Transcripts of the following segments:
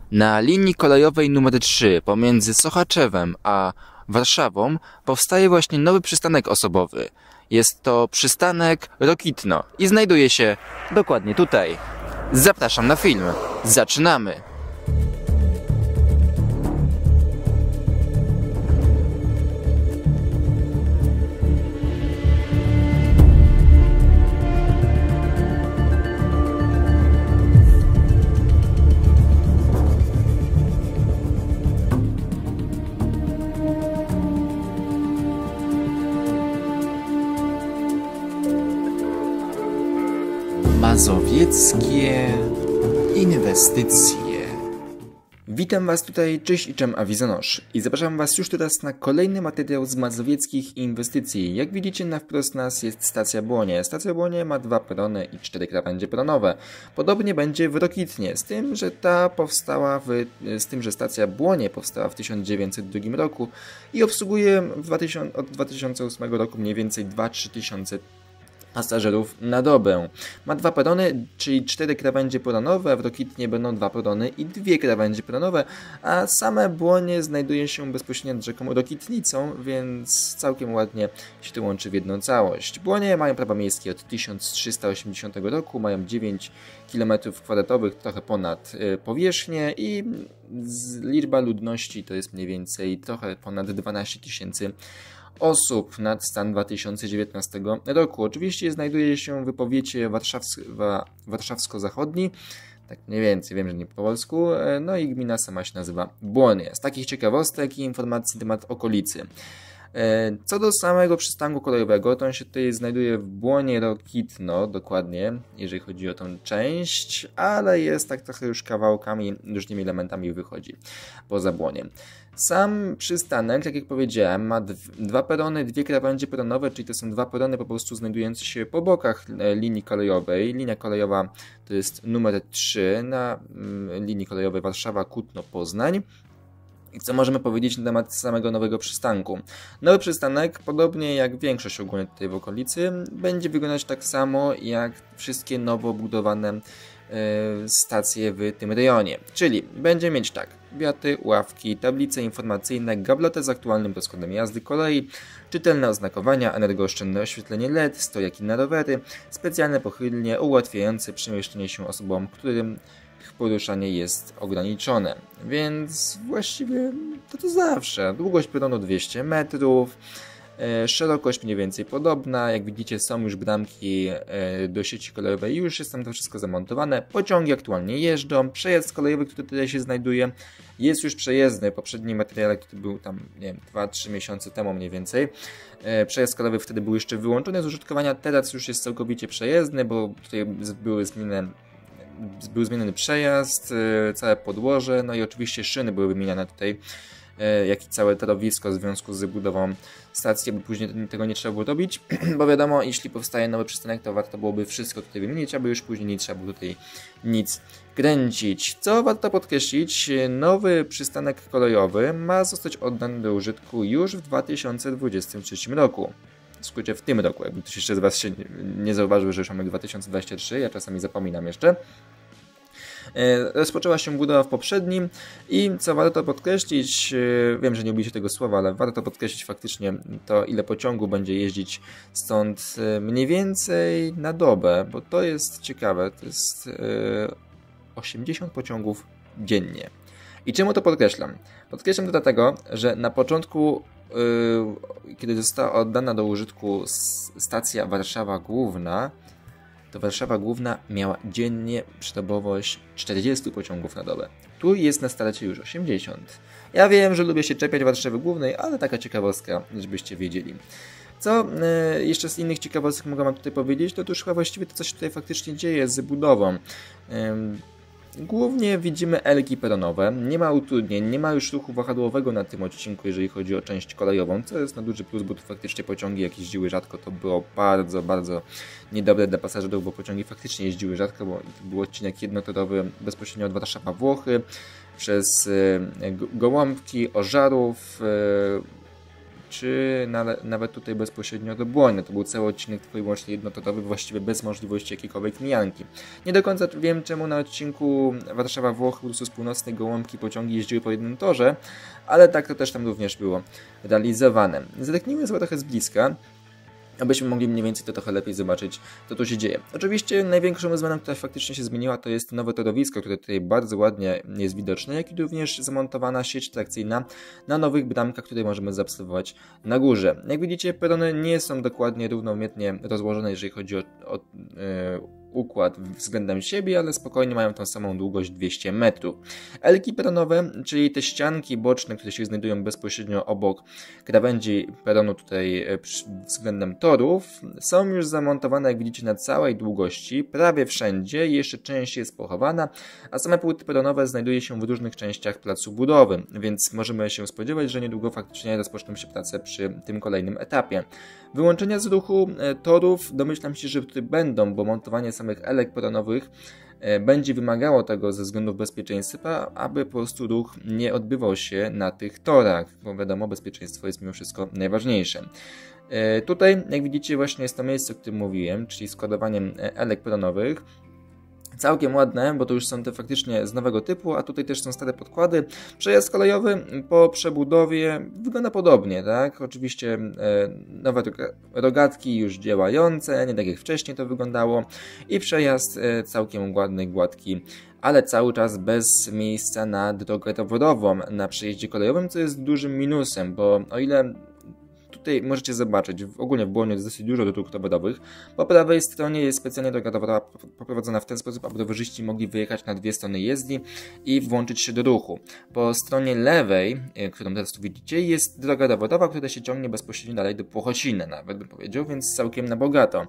Na linii kolejowej nr 3 pomiędzy Sochaczewem a Warszawą powstaje właśnie nowy przystanek osobowy. Jest to przystanek Rokitno i znajduje się dokładnie tutaj. Zapraszam na film. Zaczynamy! Mazowieckie inwestycje. Witam Was tutaj, cześć i czem Awizonosz. I zapraszam Was już teraz na kolejny materiał z mazowieckich inwestycji. Jak widzicie, na wprost nas jest stacja Błonie. Stacja Błonie ma 2 perony i 4 krawędzie peronowe. Podobnie będzie w Rokitnie, z tym, że stacja Błonie powstała w 1902 roku i obsługuje od 2008 roku mniej więcej 2-3 tysiące pasażerów na dobę. Ma 2 perony, czyli 4 krawędzie peronowe, w Rokitnie będą 2 perony i 2 krawędzie peronowe, a same Błonie znajduje się bezpośrednio nad rzeką Rokitnicą, więc całkiem ładnie się to łączy w jedną całość. Błonie mają prawa miejskie od 1380 roku, mają 9 km², trochę ponad powierzchnię i liczba ludności to jest mniej więcej trochę ponad 12 tysięcy osób nad stan 2019 roku. Oczywiście znajduje się w powiecie warszawsko-zachodni, tak mniej więcej, wiem, że nie po polsku, no i gmina sama się nazywa Błonie. Z takich ciekawostek i informacji na temat okolicy. Co do samego przystanku kolejowego, to on się tutaj znajduje w Błonie Rokitno, dokładnie, jeżeli chodzi o tą część, ale jest tak trochę już kawałkami, różnymi elementami wychodzi poza Błonie. Sam przystanek, tak jak powiedziałem, ma 2 perony, 2 krawędzie peronowe, czyli to są 2 perony po prostu znajdujące się po bokach linii kolejowej. Linia kolejowa to jest numer 3 na linii kolejowej Warszawa-Kutno-Poznań. I co możemy powiedzieć na temat samego nowego przystanku? Nowy przystanek, podobnie jak większość ogólnie tutaj w okolicy, będzie wyglądać tak samo jak wszystkie nowo budowane stacje w tym rejonie. Czyli będzie mieć tak: wiaty, ławki, tablice informacyjne, gablotę z aktualnym rozkładem jazdy kolei, czytelne oznakowania, energooszczędne oświetlenie LED, stojaki na rowery, specjalne pochylnie ułatwiające przemieszczenie się osobom, którym poruszanie jest ograniczone. Więc właściwie to zawsze. Długość peronu 200 metrów, szerokość mniej więcej podobna. Jak widzicie, są już bramki do sieci kolejowej, już jest tam to wszystko zamontowane. Pociągi aktualnie jeżdżą. Przejazd kolejowy, który tutaj się znajduje, jest już przejezdny. Poprzedni materiał, który był tam, nie wiem, 2-3 miesiące temu mniej więcej. Przejazd kolejowy wtedy był jeszcze wyłączony z użytkowania, teraz już jest całkowicie przejezdny, bo tutaj był zmieniony przejazd, całe podłoże, no i oczywiście szyny były wymieniane tutaj, jak i całe torowisko w związku z budową stacji, bo później tego nie trzeba było robić, bo wiadomo, jeśli powstaje nowy przystanek, to warto byłoby wszystko tutaj wymienić, aby już później nie trzeba było tutaj nic kręcić. Co warto podkreślić, nowy przystanek kolejowy ma zostać oddany do użytku już w 2023 roku. W skrócie w tym roku, jakby ktoś jeszcze z Was się nie zauważył, że już mamy 2023, ja czasami zapominam jeszcze. Rozpoczęła się budowa w poprzednim i co warto podkreślić, wiem, że nie lubicie tego słowa, ale warto podkreślić faktycznie to, ile pociągu będzie jeździć stąd mniej więcej na dobę, bo to jest ciekawe, to jest 80 pociągów dziennie. I czemu to podkreślam? Podkreślam to dlatego, że na początku, kiedy została oddana do użytku stacja Warszawa Główna, to Warszawa Główna miała dziennie przedobowość 40 pociągów na dobę. Tu jest na starcie już 80. Ja wiem, że lubię się czepiać Warszawy Głównej, ale taka ciekawostka, żebyście wiedzieli. Co jeszcze z innych ciekawostek mogę Wam tutaj powiedzieć, to już chyba właściwie to, co się tutaj faktycznie dzieje z budową. Głównie widzimy elki peronowe, nie ma utrudnień, nie ma już ruchu wahadłowego na tym odcinku, jeżeli chodzi o część kolejową, co jest na duży plus, bo tu faktycznie pociągi jak jeździły rzadko, to było bardzo, bardzo niedobre dla pasażerów, bo pociągi faktycznie jeździły rzadko, bo to był odcinek jednotorowy bezpośrednio od Warszawa Włochy, przez Gołąbki, Ożarów, czy nawet tutaj bezpośrednio do Błonia. To był cały odcinek tylko i wyłącznie jednotorowy, właściwie bez możliwości jakiejkolwiek mijanki. Nie do końca wiem, czemu na odcinku Warszawa-Włochy po prostu z północnej Gołąbki pociągi jeździły po jednym torze, ale tak to też tam również było realizowane. Zerknijmy sobie trochę z bliska, abyśmy mogli mniej więcej to trochę lepiej zobaczyć, co tu się dzieje. Oczywiście największą zmianą, która faktycznie się zmieniła, to jest nowe torowisko, które tutaj bardzo ładnie jest widoczne, jak i również zamontowana sieć trakcyjna na nowych bramkach, które możemy zaobserwować na górze. Jak widzicie, perony nie są dokładnie równomiernie rozłożone, jeżeli chodzi o układ względem siebie, ale spokojnie mają tą samą długość 200 metrów. Elki peronowe, czyli te ścianki boczne, które się znajdują bezpośrednio obok krawędzi peronu tutaj względem torów, są już zamontowane, jak widzicie, na całej długości, prawie wszędzie, jeszcze część jest pochowana, a same płyty peronowe znajduje się w różnych częściach placu budowy, więc możemy się spodziewać, że niedługo faktycznie rozpoczną się prace przy tym kolejnym etapie. Wyłączenia z ruchu torów domyślam się, że tutaj będą, bo montowanie samych elek peronowych będzie wymagało tego ze względów bezpieczeństwa, aby po prostu ruch nie odbywał się na tych torach, bo wiadomo, bezpieczeństwo jest mimo wszystko najważniejsze. Tutaj, jak widzicie, właśnie jest to miejsce, o którym mówiłem, czyli składowaniem elek peronowych. Całkiem ładne, bo to już są te faktycznie z nowego typu, a tutaj też są stare podkłady. Przejazd kolejowy po przebudowie wygląda podobnie, tak? Oczywiście nowe rogatki już działające, nie tak jak wcześniej to wyglądało. I przejazd całkiem ładny, gładki, ale cały czas bez miejsca na drogę rowerową na przejeździe kolejowym, co jest dużym minusem, bo o ile tutaj możecie zobaczyć, ogólnie w Błoniu jest dosyć dużo dróg rowerowych. Po prawej stronie jest specjalnie droga rowerowa poprowadzona w ten sposób, aby rowerzyści mogli wyjechać na dwie strony jezdni i włączyć się do ruchu. Po stronie lewej, którą teraz tu widzicie, jest droga rowerowa, która się ciągnie bezpośrednio dalej do Płochocina, nawet bym powiedział, więc całkiem na bogato.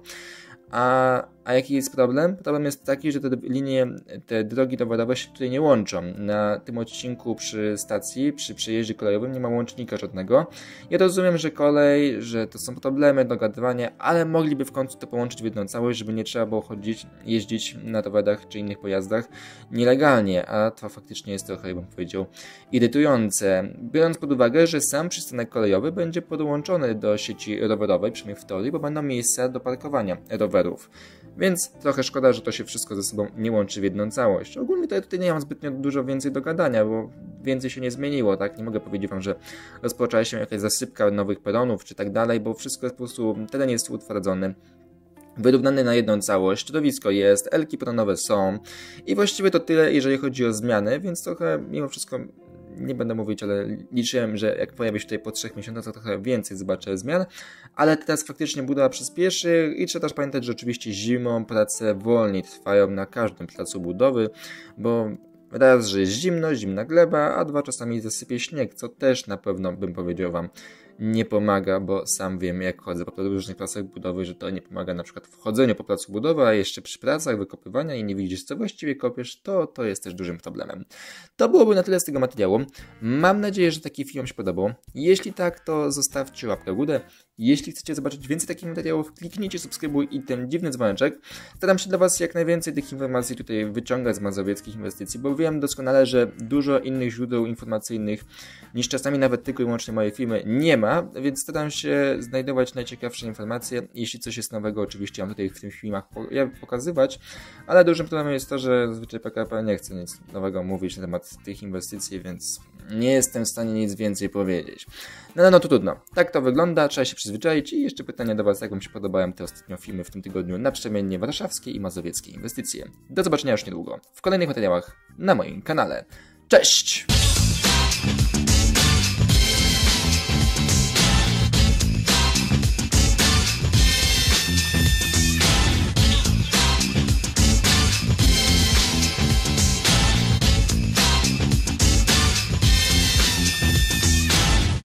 A jaki jest problem? Problem jest taki, że te linie, te drogi rowerowe się tutaj nie łączą. Na tym odcinku przy stacji, przy przejeździe kolejowym nie ma łącznika żadnego. Ja rozumiem, że kolej, że to są problemy, dogadywanie, ale mogliby w końcu to połączyć w jedną całość, żeby nie trzeba było jeździć na rowerach czy innych pojazdach nielegalnie, a to faktycznie jest trochę, bym powiedział, irytujące. Biorąc pod uwagę, że sam przystanek kolejowy będzie podłączony do sieci rowerowej, przynajmniej w teorii, bo będą miejsca do parkowania rowerów. Więc trochę szkoda, że to się wszystko ze sobą nie łączy w jedną całość. Ogólnie to ja tutaj nie mam zbytnio dużo więcej do gadania, bo więcej się nie zmieniło, tak? Nie mogę powiedzieć wam, że rozpoczęła się jakaś zasypka nowych peronów czy tak dalej, bo wszystko jest po prostu, teren jest utwardzony, wyrównany na jedną całość, środowisko jest, elki peronowe są i właściwie to tyle, jeżeli chodzi o zmiany, więc trochę mimo wszystko nie będę mówić, ale liczyłem, że jak pojawi się tutaj po 3 miesiącach, to trochę więcej zobaczę zmian, ale teraz faktycznie budowa przyspieszy i trzeba też pamiętać, że oczywiście zimą prace wolniej trwają na każdym placu budowy, bo raz, że jest zimno, zimna gleba, a dwa, czasami zasypie śnieg, co też na pewno, bym powiedział wam, nie pomaga, bo sam wiem, jak chodzę po różnych placach budowy, że to nie pomaga na przykład w chodzeniu po placu budowy, a jeszcze przy pracach wykopywania i nie widzisz, co właściwie kopiesz, to jest też dużym problemem. To byłoby na tyle z tego materiału. Mam nadzieję, że taki film się podobał. Jeśli tak, to zostawcie łapkę w górę. Jeśli chcecie zobaczyć więcej takich materiałów, kliknijcie subskrybuj i ten dziwny dzwoneczek. Staram się dla was jak najwięcej tych informacji tutaj wyciągać z mazowieckich inwestycji, bo wiem doskonale, że dużo innych źródeł informacyjnych niż czasami nawet tylko i wyłącznie moje filmy nie ma, więc staram się znajdować najciekawsze informacje. Jeśli coś jest nowego, oczywiście mam tutaj w tych filmach pokazywać, ale dużym problemem jest to, że zwyczaj PKP nie chce nic nowego mówić na temat tych inwestycji, więc nie jestem w stanie nic więcej powiedzieć. No to trudno. Tak to wygląda, trzeba się przyzwyczaić i jeszcze pytanie do was, jak wam się podobają te ostatnio filmy w tym tygodniu naprzemiennie warszawskie i mazowieckie inwestycje. Do zobaczenia już niedługo w kolejnych materiałach na moim kanale. Cześć!